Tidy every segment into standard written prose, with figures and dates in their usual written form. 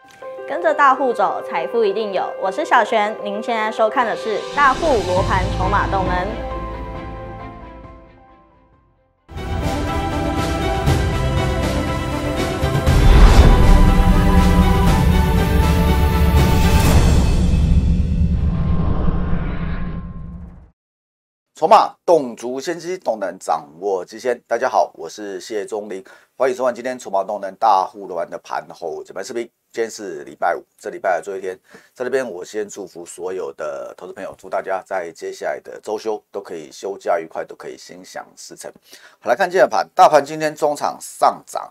跟着大户走，财富一定有。我是小璇，您现在收看的是大户罗盘筹码动能。 筹码动足先机，动能掌握机先。大家好，我是谢宗林，欢迎收看今天筹码动能大户罗盘的盘后解盘视频。今天是礼拜五，这礼拜的最后一天，在这边我先祝福所有的投资朋友，祝大家在接下来的周休都可以休假愉快，都可以心想事成。好，来看今天的盘，大盘今天中场上涨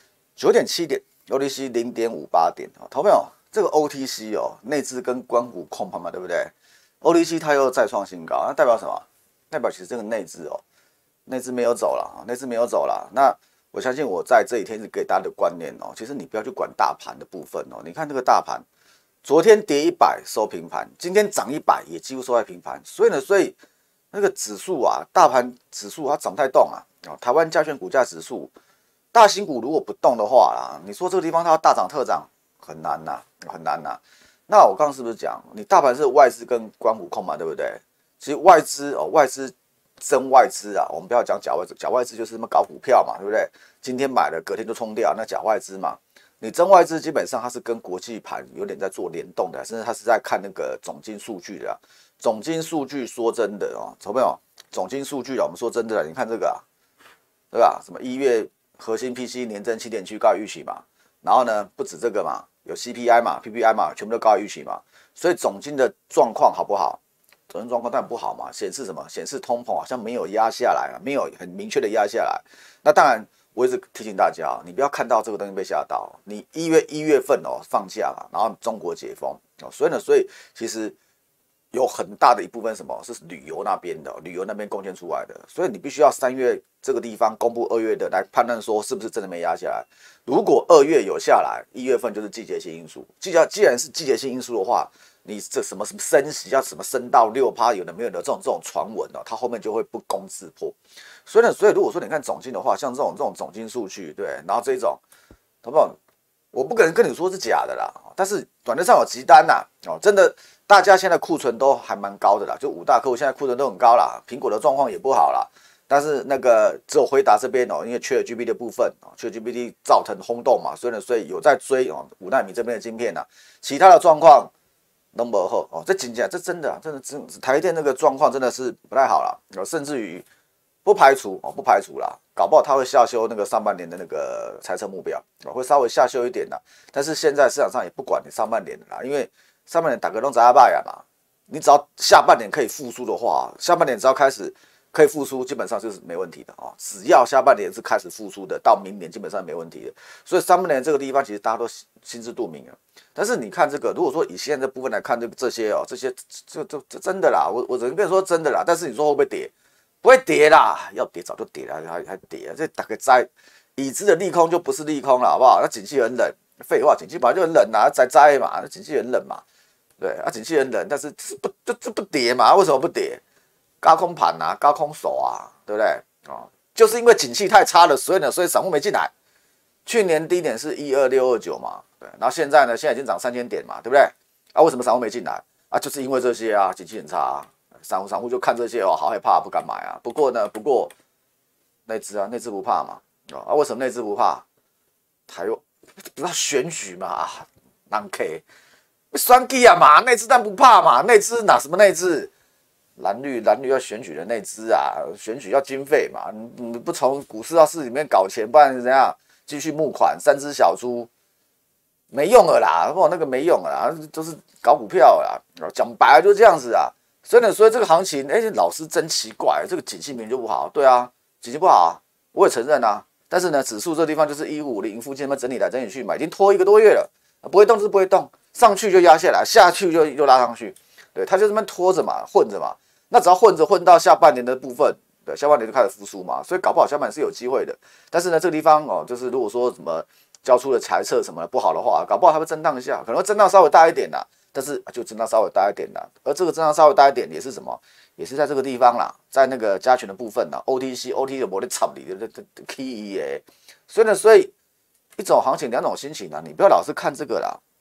9.7点 ，OTC 0.58点。投资朋友，这个 OTC 内资跟官股控盘嘛，对不对 ？OTC 它又再创新高，那代表什么？代表其实这个内资内资没有走了，内资没有走了。那我相信我在这几天是给大家的观念其实你不要去管大盘的部分你看这个大盘，昨天跌100收平盘，今天涨100也几乎收在平盘。所以那个指数啊，大盘指数它涨不太动啊。台湾加权股价指数，大型股如果不动的话啦，你说这个地方它要大涨特涨很难呐，很难呐。那我刚刚是不是讲，你大盘是外资跟官股控嘛，对不对？其实外资真外资啊，我们不要讲假外资，假外资就是什么搞股票嘛，对不对？今天买了，隔天就冲掉，那假外资嘛。你真外资基本上它是跟国际盘有点在做联动的，甚至它是在看那个总经数据的。总经数据说真的投朋友，总经数据我们说真的，你看这个对吧？什么1月核心 PCE 年增7.7高于预期嘛，然后呢不止这个嘛，有 CPI 嘛、PPI 嘛，全部都高于预期嘛，所以总经的状况好不好？总经状况当然不好嘛，显示什么？显示通膨好像没有压下来，没有很明确的压下来。那当然，我一直提醒大家你不要看到这个东西被吓到。你1月份放假嘛，然后中国解封所以其实有很大的一部分什么是旅游那边的，旅游那边贡献出来的。所以你必须要3月这个地方公布2月的来判断说是不是真的没压下来。如果2月有下来，1月份就是季节性因素。既然是季节性因素的话，你这什么升息要什么升到6%，有的没有的这种传闻它后面就会不攻自破。所以如果说你看总经的话，像这种总经数据，对，然后这种，好不好？我不可能跟你说是假的啦，但是短线上有急单呐，真的，大家现在库存都还蛮高的啦，就5大客户现在库存都很高啦，苹果的状况也不好啦。但是那个只有辉达这边因为ChatGPT 的部分，ChatGPT 造成轰动嘛，所以有在追5奈米这边的晶片其他的状况都不好这真的台电那个状况真的是不太好了，甚至于不排除啦，搞不好他会下修那个上半年的那个财测目标会稍微下修一点啦。但是现在市场上也不管你上半年的啦，因为上半年打个都砸败嘛，你只要下半年可以复苏的话，下半年只要开始可以复苏，基本上就是没问题的只要下半年是开始复苏的，到明年基本上没问题的。所以上半年这个地方其实大家都心知肚明了。但是你看这个，如果说以现在这部分来看这些这真的啦，我只能跟你说真的啦。但是你说会不会跌？不会跌啦，要跌早就跌了，还跌啊！这大概在已知的利空就不是利空了，好不好？那景气很冷，废话，景气本来就很冷啊，灾嘛，那景气很冷嘛，对景气很冷，但是这不跌嘛？为什么不跌？高空盘啊，高空手啊，对不对？就是因为景气太差了，所以散户没进来。去年低点是12629嘛，对，然后现在呢，现在已经涨3000点嘛，对不对？为什么散户没进来啊？就是因为这些啊，景气很差散户就看这些好害怕，不敢买啊。不过内资不怕嘛，为什么内资不怕？台湾不知道选举嘛难 K， 选举啊嘛，内资但不怕嘛，内资哪什么内资？蓝绿要选举的内资啊，选举要经费嘛，你不从股市到市里面搞钱，不然怎样？继续募款，3只小猪没用了啦，那个没用了啦，都是搞股票啦，讲白了就这样子啊。所以这个行情，老师真奇怪，这个景气明明就不好，对啊，景气不好啊，我也承认啊。但是呢，指数这地方就是1550附近，整理来整理去嘛，已经拖1个多月了，不会动就是不会动，上去就压下来，下去就拉上去，对，它就这么拖着嘛，混着嘛。那只要混到下半年的部分，对，下半年就开始复苏嘛，所以搞不好下半年是有机会的。但是呢，这个地方就是如果说什么交出的财测什么不好的话，搞不好它会震荡一下，可能会震荡稍微大一点啦。但是就震荡稍微大一点啦，而这个震荡稍微大一点也是什么？也是在这个地方啦，在那个加权的部分啦 ，OTC 就没得插你的 key 耶。所以一种行情两种心情啦，你不要老是看这个啦，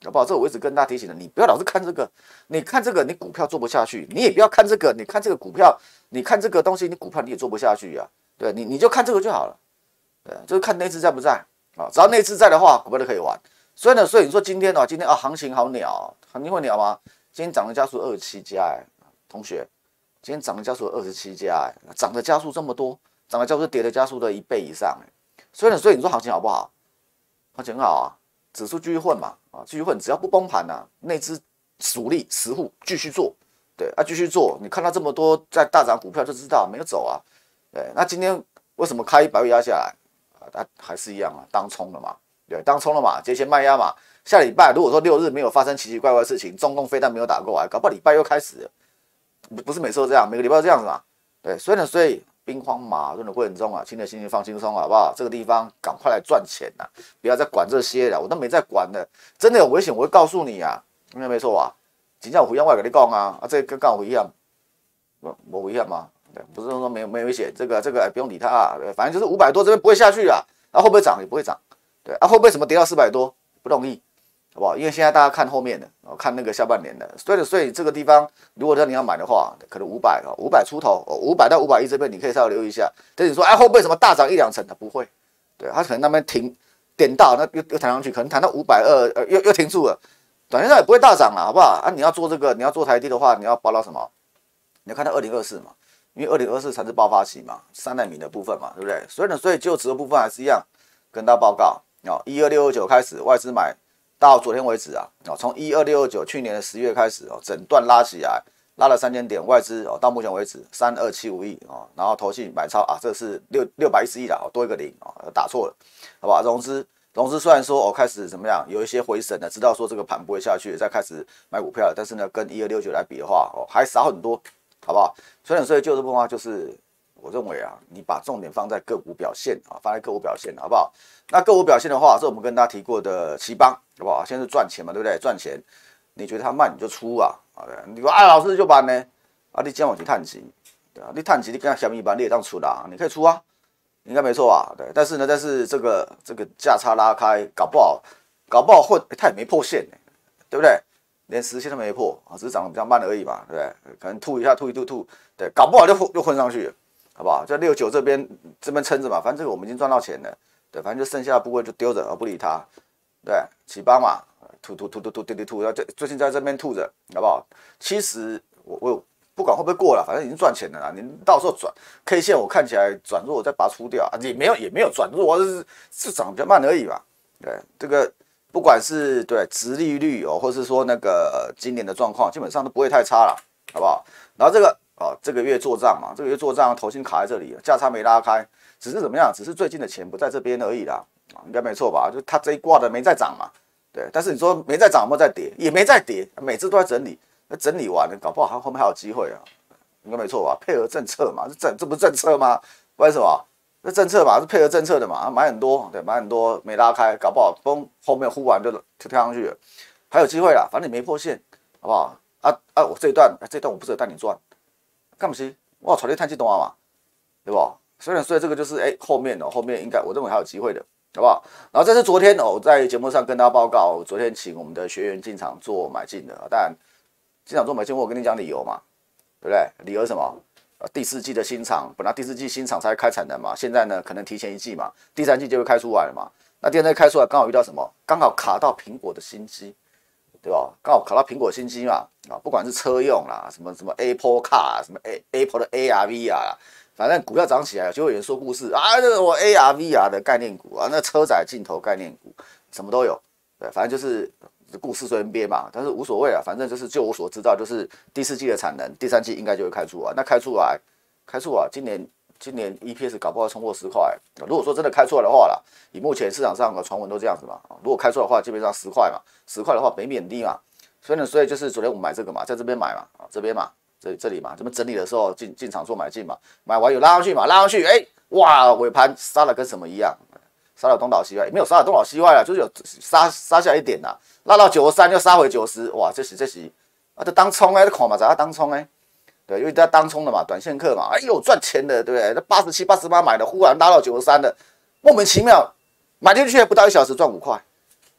好不好？这我一直跟大家提醒的，你不要老是看这个，你看这个你股票做不下去，你也不要看这个，你看这个股票，你看这个东西，你股票你也做不下去啊。对，你就看这个就好了，对，就是看内资在不在啊，只要内资在的话，股票都可以玩。所以你说今天行情好鸟，行情会鸟吗？今天涨的家数27家，同学，今天涨的家数27家，涨的家数这么多，涨的家数是跌的家数的1倍以上，所以你说行情好不好？行情很好啊，指数继续混嘛，啊，继续混，只要不崩盘啊，内资主力实户继续做，对啊，继续做，你看到这么多在大涨股票就知道没有走啊，对，那今天为什么开100压下来啊？还是一样啊，当冲了嘛。对，当冲了嘛，节前卖压嘛。下礼拜如果说6日没有发生奇奇怪怪的事情，中共飞弹没有打过来，搞不好礼拜又开始了。不是每次都这样，每个礼拜都这样子嘛。对，所以兵荒马乱的过程中啊，请你心情放轻松好不好？这个地方赶快来赚钱呐，不要再管这些了，我都没在管的。真的有危险，我会告诉你啊，没错啊。真正有危险我也跟你讲啊，这个跟有危险，没危险吗？对，不是说没危险，这个不用理它啊，反正就是500多这边不会下去啊，会不会涨也不会涨。对啊，会不会什么跌到400多？不容易，好不好？因为现在大家看后面的，看那个下半年的，所以这个地方，如果让你要买的话，可能500出头，500到510这边你可以稍微留意一下。但是你说，会不会什么大涨1-2成的？不会，对，它可能那边点到，那又弹上去，可能弹到520，又停住了，短线上也不会大涨了，好不好？啊，你要做这个，你要做台积的话，你要报到什么？你要看到2024嘛，因为2024才是爆发期嘛，3奈米的部分嘛，对不对？所以就值的部分还是一样，跟大家报告。12629开始外资买到昨天为止啊，从12629去年的10月开始整段拉起来，拉了3000点，外资到目前为止32750亿然后投信买超啊，这是610亿啦，多一个零打错了，好不好？融资虽然说开始怎么样，有一些回神了，知道说这个盘不会下去，再开始买股票了，但是呢，跟12629来比的话还少很多，好不好？所以就这部分就是我认为啊，你把重点放在个股表现啊，放在个股表现，好不好？那个股表现的话，是我们跟大家提过的奇邦，好不好？现在是赚钱嘛，对不对？赚钱，你觉得它慢你就出啊，你说老师就办呢，你今晚去探级，对啊，你探级你跟他小米班你也当出啦，你可以出啊，应该没错吧？对，但是这个价差拉开，搞不好它也没破线对不对？连10线都没破啊，只是涨得比较慢而已嘛，对不对？可能吐一下，吐，对，搞不好就混上去了。好不好？在69这边撑着嘛，反正这个我们已经赚到钱了，对，反正就剩下的部位就丢着，不理它，对，奇邦嘛，吐，最近在这边吐着，好不好？其实我不管会不会过了，反正已经赚钱了啦，你到时候转 K 线我看起来转弱，我再把它出掉啊，也没有转弱，是涨比较慢而已嘛，对，这个不管是对殖利率或是说那个今年的状况，基本上都不会太差了，好不好？然后这个月做账嘛，这个月做账头薪卡在这里，价差没拉开，只是怎么样？只是最近的钱不在这边而已啦，应该没错吧？就它这一挂的没再涨嘛，对。但是你说没再涨，有没有再跌？也没再跌，每次都在整理，整理完了，搞不好后面还有机会啊，应该没错吧？配合政策嘛，这不是政策吗？为什么？这政策嘛，是配合政策的嘛，买很多，对，买很多没拉开，搞不好后面忽然就跳上去了，还有机会啦，反正你没破线，好不好？我这一段我不是带你赚。干不是？我传你探气动画嘛，对不？所以这个就是后面应该我认为还有机会的，好不好？然后这是昨天我在节目上跟大家报告，昨天请我们的学员进场做买进的，当然进场做买进，我跟你讲理由嘛，对不对？理由是什么？第4季的新厂，本来第4季新厂才开产能嘛，现在呢可能提前1季嘛，第3季就会开出来了嘛。那第2季开出来刚好遇到什么？刚好卡到苹果的新机。对吧？刚好卡到苹果新机嘛，不管是车用啦，什么 Apple Car， 什么 Apple 的 AR/VR 啦，反正股票涨起来就会有人说故事啊，这是我 AR/VR 的概念股啊，那车载镜头概念股什么都有，对，反正就是故事随便编嘛，但是无所谓啊，反正就是就我所知道，就是第4季的产能，第3季应该就会开出来，那开出来，今年 EPS 搞不好冲破10块，如果说真的开出来的话啦，以目前市场上的传闻都这样子嘛，如果开出来的话，基本上10块嘛，10块的话北比很低嘛，所以就是昨天我们买这个嘛，在这边买嘛，这边嘛，这里嘛，这边整理的时候进场做买进嘛，买完有拉上去嘛，拉上去，哇，尾盘杀了跟什么一样，杀了东倒西歪，也没有杀了东倒西歪啦，就是有杀下一点啦，拉到93又杀回90，哇，这是啊，这当冲这看嘛，在当冲对，因为在当冲的嘛，短线客嘛，赚钱的，对不对？那87、88买的，忽然拉到93的，莫名其妙买进去不到1小时赚5块，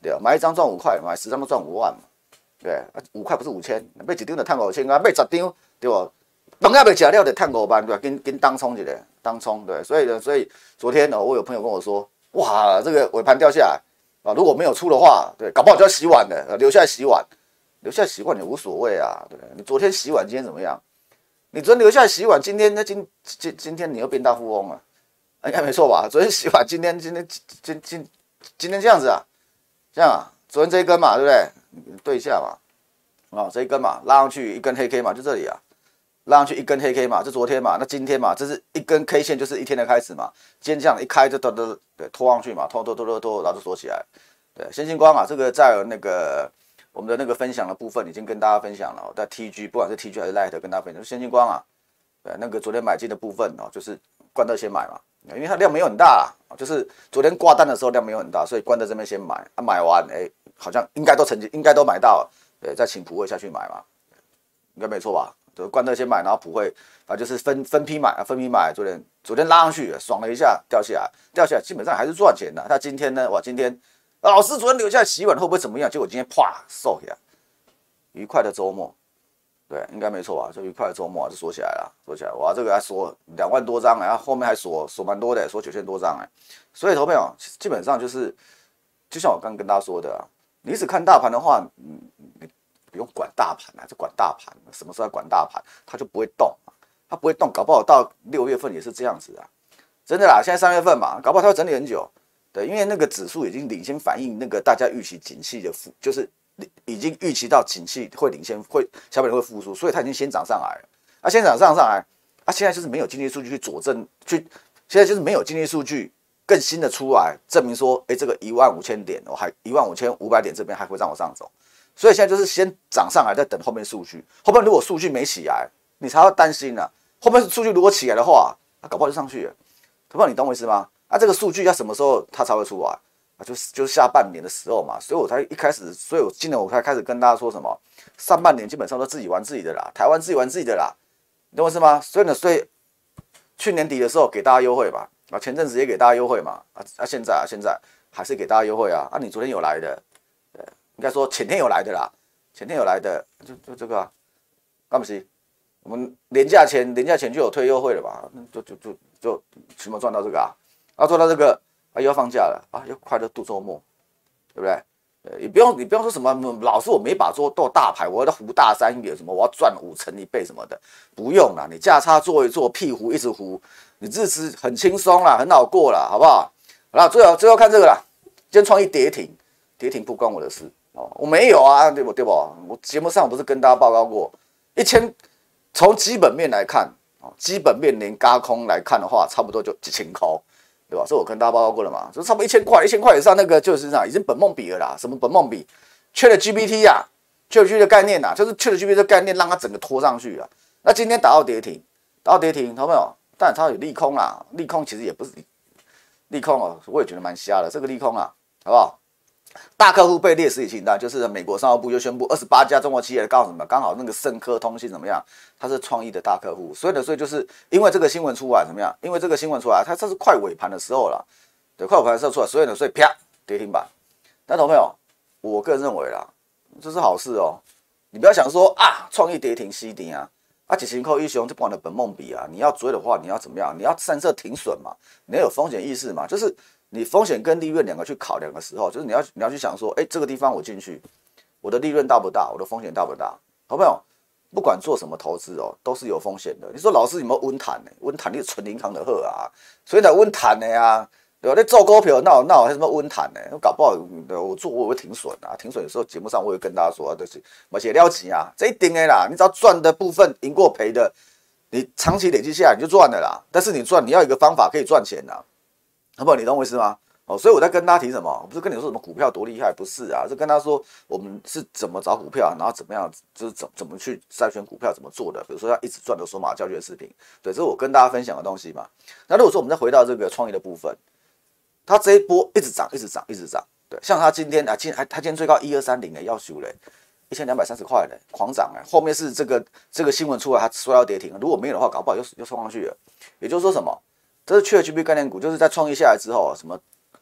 对吧？买一张赚5块，买10张都赚5万嘛，对，5块不是5000，买一张就赚5000啊，买10张对吧？饭也未吃了就赚5万，对吧？跟当冲一个，当冲对，所以昨天呢，我有朋友跟我说，哇，这个尾盘掉下来啊，如果没有出的话，对，搞不好就要洗碗了，留下来洗碗，留下来洗碗也无所谓啊，对，你昨天洗碗，今天怎么样？你昨天留下来洗碗，今天你又变大富翁了，应该没错吧？昨天洗碗，今天这样子啊，这样啊，昨天这一根嘛，对不对？对一下嘛，啊，这一根嘛，拉上去一根黑 K 嘛，就这里啊，拉上去一根黑 K 嘛，这昨天嘛，那今天嘛，这是一根 K 线，就是一天的开始嘛。今天这样一开就对拖上去嘛，拖，然后就锁起来。对，先进光啊，这个在那个我们的那个分享的部分已经跟大家分享了，在 TG 不管是 TG 还是 Light 跟大家分享，先进光啊，对，那个昨天买进的部分哦，就是关德先买嘛，因为它量没有很大啊，就是昨天挂单的时候量没有很大，所以关德这边先买，啊买完好像应该都买到了，对，再请普惠下去买嘛，应该没错吧？就关德先买，然后普惠啊就是分批买啊，分批买，昨天拉上去爽了一下，掉下来基本上还是赚钱的。那今天呢？哇，今天老师昨天留下来洗碗会不会怎么样？结果今天啪收起来，愉快的周末，对，应该没错吧？就愉快的周末就锁起来了，锁起来，哇，这个还锁2万多张然后后面还锁蛮多的，锁9000多张所以投朋友基本上就是就像我刚刚跟大家说的你只看大盘的话，你不用管大盘就管大盘，什么时候要管大盘，它就不会动它不会动，搞不好到6月份也是这样子真的啦，现在3月份嘛，搞不好它会整理很久。对，因为那个指数已经领先反映那个大家预期景气的就是已经预期到景气会领先，下半年会复苏，所以它已经先涨上来了。先涨上来，现在就是没有经济数据去佐证，现在就是没有经济数据更新的出来证明说，这个15000点，我还15500点这边还会让我上走，所以现在就是先涨上来，再等后面数据。后面如果数据没起来，你才要担心后面数据如果起来的话，搞不好就上去了。不知道你懂我意思吗？这个数据要什么时候它才会出来就是下半年的时候嘛，所以我才一开始，所以我今年我才开始跟大家说什么，上半年基本上都自己玩自己的啦，台湾自己玩自己的啦，你懂我意思吗？所以去年底的时候给大家优惠嘛，前阵子也给大家优惠嘛，现在还是给大家优惠你昨天有来的，应该说前天有来的啦，前天有来的就这个干不是？我们连假前就有推优惠了嘛，就起码赚到这个做到这个又要放假了又快乐度周末，对不对？你不用说什么老师我没把做到大牌，我要胡大3元什么，我要赚5成1倍什么的，不用啦，你价差做一做，屁胡一直胡，你日子很轻松啦，很好过啦，好不好？好了，最后看这个啦，今天创意跌停不关我的事我没有对不？我节目上不是跟大家报告过1000。从基本面来看基本面连轧空来看的话，差不多就1000块，对吧？所以我跟大家报告过了嘛，就差不多1000块以上，那个就是已经本梦比了啦。什么本梦比？ChatGPT ChatGPT 的概念就是 ChatGPT 的概念让它整个拖上去那今天打到跌停，投朋友，但它有利空啦，利空其实也不是利空我也觉得蛮瞎的，这个利空好不好？大客户被列实体清单，就是美国商务部就宣布28家中国企业告诉什么？刚好那个盛科通信怎么样？它是创意的大客户，所以就是因为这个新闻出来怎么样？因为这个新闻出来，这是快尾盘的时候了，对，快尾盘的时候出来，所以啪跌停板。但同朋友，我个人认为啦，这是好事你不要想说创意跌停吸停1000块一雄就不管的本梦比你要追的话，你要怎么样？你要散射停损嘛，你要有风险意识嘛，就是你风险跟利润两个去考量的时候，就是你要去想说，这个地方我进去，我的利润大不大，我的风险大不大？好朋友，不管做什么投资都是有风险的。你说老师有没有温谈呢？温谈你是纯银行的好所以呢温谈的对吧？你做股票那还什么温谈呢？搞不好我会停损停损的时候节目上我会跟大家说就是而且了钱这一定的啦，你只要赚的部分赢过赔的，你长期累积下来你就赚了啦。但是你要有一个方法可以赚钱好不好？你懂我意思吗？所以我在跟大家提什么？我不是跟你说什么股票多厉害，不是是跟他说我们是怎么找股票，然后怎么样，就是怎么去筛选股票，怎么做的。比如说要一直赚的索马教学视频，对，这是我跟大家分享的东西嘛。那如果说我们再回到这个创意的部分，它这一波一直涨，对，像它今天它今天最高1230要修嘞，1230块嘞，狂涨后面是这个新闻出来，它说要跌停，如果没有的话，搞不好又冲上去了。也就是说什么？这是ChatGPT概念股，就是在创意下来之后什么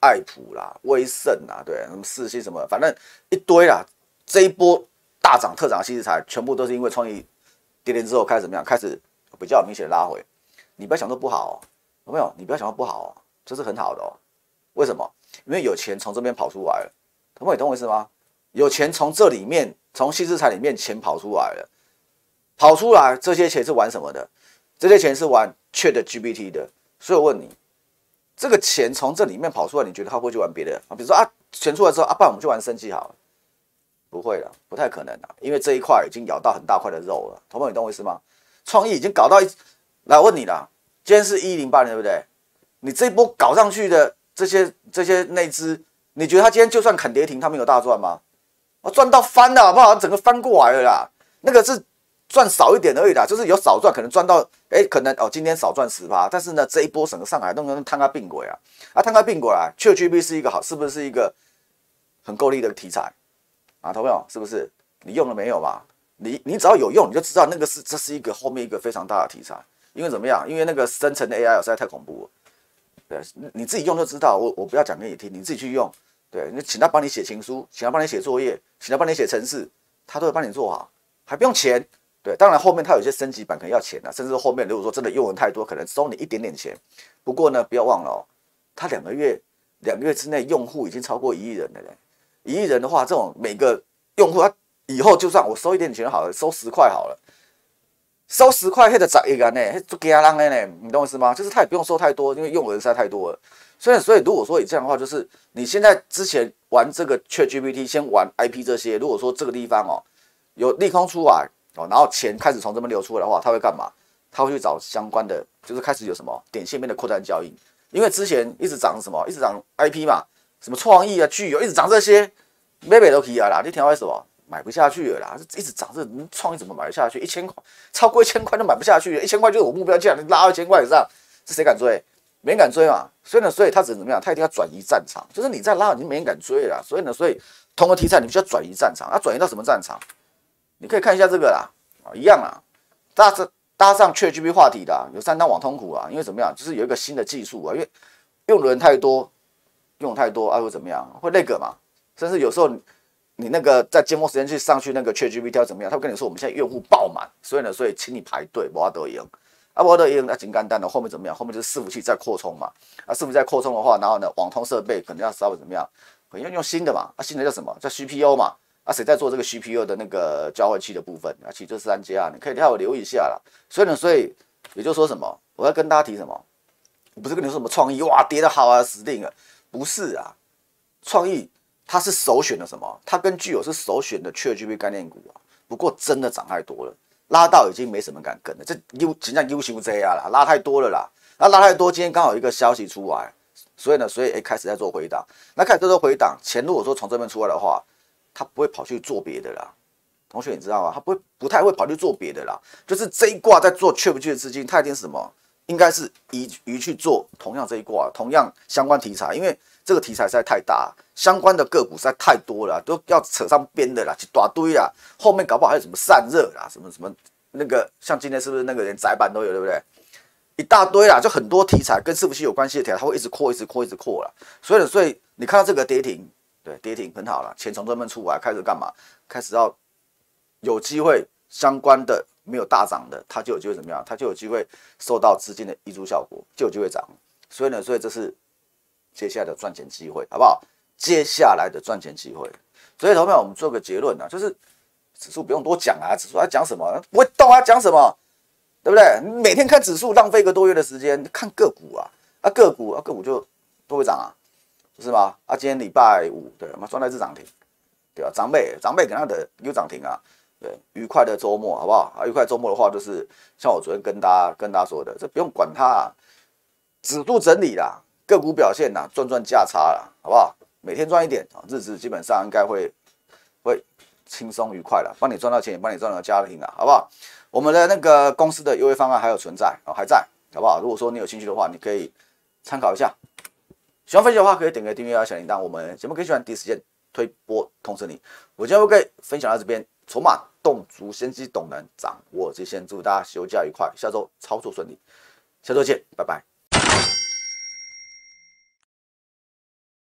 爱普啦、威盛啦，对，什么世芯什么，反正一堆啦。这一波大涨特涨的矽智财，全部都是因为创意跌停之后开始怎么样？开始比较明显的拉回。你不要想说不好有没有？你不要想说不好这是很好的为什么？因为有钱从这边跑出来了。同学，你懂我意思吗？有钱从这里面，从矽智财里面钱跑出来了，跑出来这些钱是玩什么的？这些钱是玩 ChatGPT 的。所以我问你，这个钱从这里面跑出来，你觉得他会不会去玩别的？比如说钱出来之后不然我们去玩生技好了。不会了，不太可能了，因为这一块已经咬到很大块的肉了。同学，你懂我意思吗？创意已经搞到来我问你啦，今天是1008年对不对？你这一波搞上去的这些内资，你觉得他今天就算砍跌停，他们有大赚吗？赚到翻了好不好？整个翻过来了啦，那个是赚少一点而已啦，就是有少赚，可能赚到可能今天少赚10%，但是呢这一波整个上海都能摊开并轨啊，摊开并轨来，ChatGPT是一个好，是不是一个很够力的题材？同学是不是？你用了没有嘛？你只要有用，你就知道这是一个后面一个非常大的题材。因为怎么样？因为那个生成的 AI 实在太恐怖了。对，你自己用就知道。我不要讲给你听，你自己去用。对，你请他帮你写情书，请他帮你写作业，请他帮你写程式，他都会帮你做好，还不用钱。对，当然后面他有一些升级版可能要钱啊，甚至后面如果说真的用人太多，可能收你一点点钱。不过呢，不要忘了他2个月之内用户已经超过1亿人了嘞。1亿人的话，这种每个用户，他以后就算我收一点钱好了，收10块好了，收10块，那个10亿元呢，就给他让呢，你懂我意思吗？就是他也不用收太多，因为用的人实在太多了。所以如果说你这样的话，就是你现在之前玩这个 ChatGPT， 先玩 IP 这些，如果说这个地方有利空出来然后钱开始从这边流出来的话，他会干嘛？他会去找相关的，就是开始有什么点线面的扩单交易，因为之前一直涨什么，一直涨 IP 嘛。什么创意啊、具有一直涨这些，买都可以啊啦，你听到什么？买不下去了啦，一直涨这创意怎么买得下去？1000块，超过1000块都买不下去，1000块就是我目标价，你拉到1000块以上，这谁敢追？没人敢追嘛。所以他只能怎么样？他一定要转移战场，就是你再拉，你没人敢追了啦。所以同个题材，你必须要转移战场。转移到什么战场？你可以看一下这个啦，一样啦，搭上 ChatGPT 话题的有3档网通股啊，因为怎么样？就是有一个新的技术啊，因为用的人太多。用太多会怎么样？会那个嘛？甚至有时候你那个在节目时间去上去那个 ChatGPT 要怎么样？他会跟你说我们现在用户爆满，所以请你排队，没得赢。没得赢，那很简单的，后面怎么样？后面就是伺服器在扩充嘛。伺服器在扩充的话，然后呢，网通设备可能要稍微怎么样？可能要用新的嘛。新的叫什么？叫 CPU 嘛。谁在做这个 CPU 的那个交换器的部分？其实就是3家，你可以稍微留意一下啦。所以也就是说什么？我要跟大家提什么？我不是跟你说什么创意哇跌得好啊，死定了。不是啊，创意它是首选的什么？它跟具有是首选的 ChatGPT 概念股啊。不过真的涨太多了，拉到已经没什么敢跟了。这真正 U 型这样啦，拉太多了啦。拉太多，今天刚好有一个消息出来，所以开始在做回档。那开始做回档，钱如果说从这边出来的话，他不会跑去做别的啦。同学你知道吗？他不太会跑去做别的啦。就是这一挂在做 ChatGPT 的资金，他一定是什么？应该是移去做同样这一挂，同样相关题材，因为这个题材实在太大，相关的个股实在太多了，都要扯上边的啦，一大堆啦。后面搞不好还有什么散热啦，什么那个，像今天是不是那个连窄板都有，对不对？一大堆啦，就很多题材跟伺服器有关系的题材，它会一直扩啦。所以你看到这个跌停，对，跌停很好了，钱从这边出来，开始干嘛？开始要有机会相关的。没有大涨的，它就有机会怎么样？它就有机会受到资金的挹注效果，就有机会涨。所以这是接下来的赚钱机会，好不好？接下来的赚钱机会。所以，投票我们做个结论啊，就是指数不用多讲啊，指数要讲什么？不会动啊，讲什么？对不对？你每天看指数，浪费1个多月的时间，看个股啊，个股就都会涨啊，不是吗？今天礼拜5，对，我们双台是涨停，对吧？长辈给他的有涨停啊。对，愉快的周末，好不好？愉快周末的话，就是像我昨天跟大家说的，这不用管它指数整理啦，个股表现啦，赚价差啦，好不好？每天赚一点，日子基本上应该会轻松愉快啦，帮你赚到钱，也帮你赚到家庭啦，好不好？我们的那个公司的优惠方案还有存在，还在，好不好？如果说你有兴趣的话，你可以参考一下。喜欢分析的话，可以点个订阅小铃铛，我们节目可以喜欢第一时间推播通知你。我今天会分享到这边。筹码动足，先机懂能掌握这些，祝大家休假愉快，下周操作顺利，下周见，拜拜。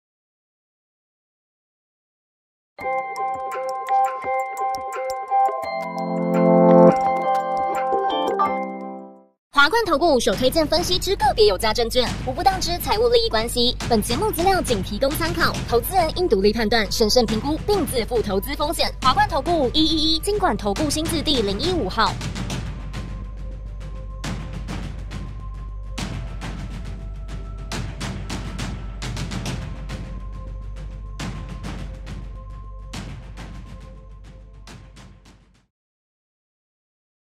华冠投顾所推荐分析之个别有价证券，无不当之财务利益关系。本节目资料仅提供参考，投资人应独立判断、审慎评估，并自负投资风险。华冠投顾111金管投顾新字第015号。